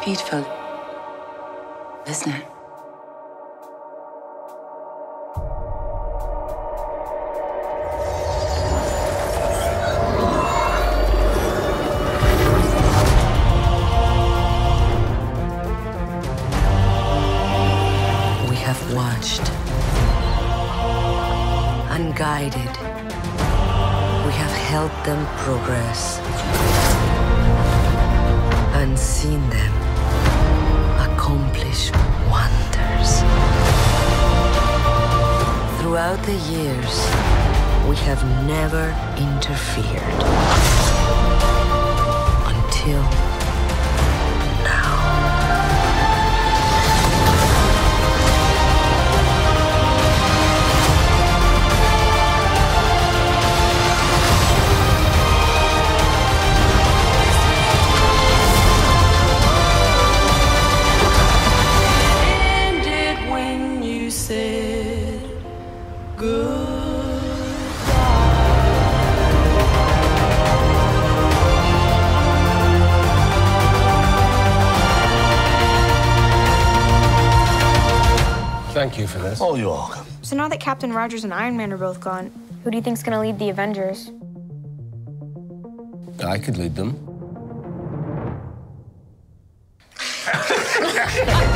Beautiful, isn't it? We have watched, unguided. We have helped them progress and seen them accomplish wonders. Throughout the years, we have never interfered until now. Ended when you said goodbye. Thank you for this. Oh, you're welcome. So now that Captain Rogers and Iron Man are both gone, who do you think's gonna lead the Avengers? I could lead them.